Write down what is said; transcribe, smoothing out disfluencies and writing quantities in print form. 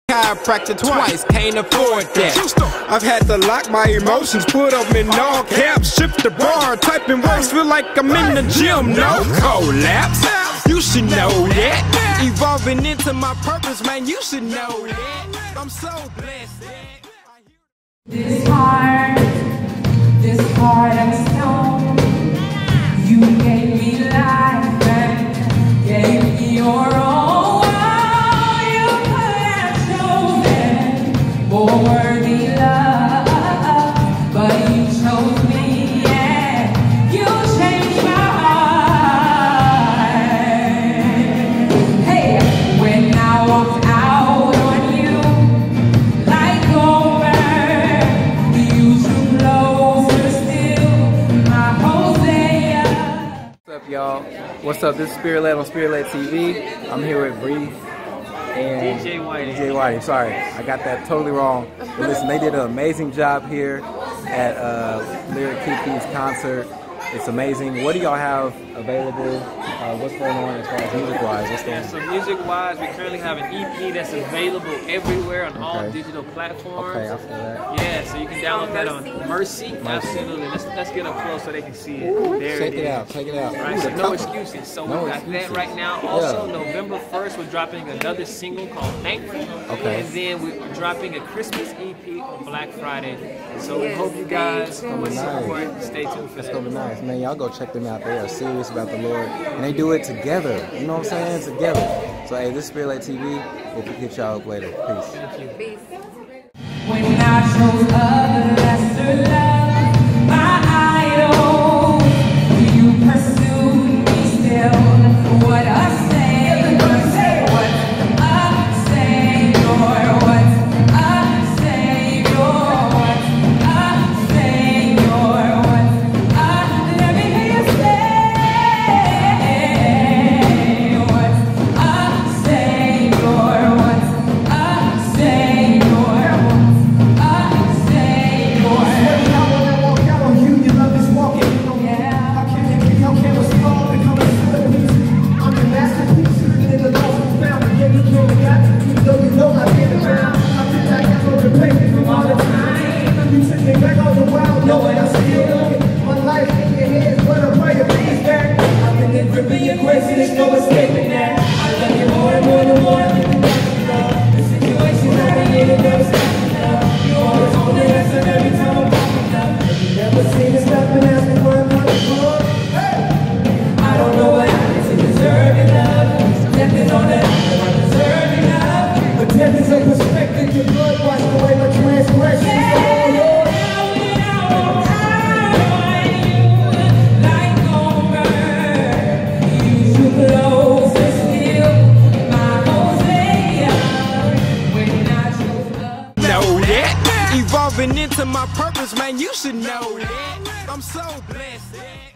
Chiropractor twice, can't afford that. I've had to lock my emotions, put them in all caps, shift the bar, typing words, feel like I'm in the gym, no collapse. You should know that. Evolving into my purpose, man, you should know that. I'm so blessed. This heart of stone, you gave me life and gave me your own. For worthy love, but you chose me and you changed my heart. Hey, when I walked out on you like over, you drew closer still, my Hosea. What's up, y'all? What's up? This is Spirit Led on Spirit Led TV. I'm here with Bree and DJ Whitey. Sorry, I got that totally wrong. But listen, they did an amazing job here at Lyric Kiki's concert. It's amazing. What do y'all have available? What's going on as far as music-wise? So music-wise, we currently have an EP that's available everywhere on all digital platforms. Okay, I feel that. Yeah, so you can download that on Mercy. Absolutely. Let's get up close so they can see it. There Check it out. Check it out. Right, so no excuses. So we got that right now. Also, November 1st, we're dropping another single called Thankful. Okay. And then we're dropping a Christmas EP on Black Friday. So we hope you guys will support. Stay tuned for that. It's going to be nice. Man, y'all go check them out. They are serious about the Lord. And they do it together. You know what I'm saying? Together. So, hey, this is Spirit Led TV. We'll hit y'all up later. Peace. Thank you. Peace. When I chose other lesser love, my idol, you pursued me still. What a Savior, what a Savior, what a Savior, what a Savior, let me hear you say. Gripping your grace and there's no escaping that. I love you more and more and more. The situation I'm in, it never stops now. You always hold the answer every time I'm popping up. You never seen me stop and ask me where I'm coming from. I don't know what happened to deserve your love. Tempted on that, I deserve your love. But tempted on perspective, your blood washed away my transgressions. Evolving into my purpose, man, you should know that. I'm so blessed.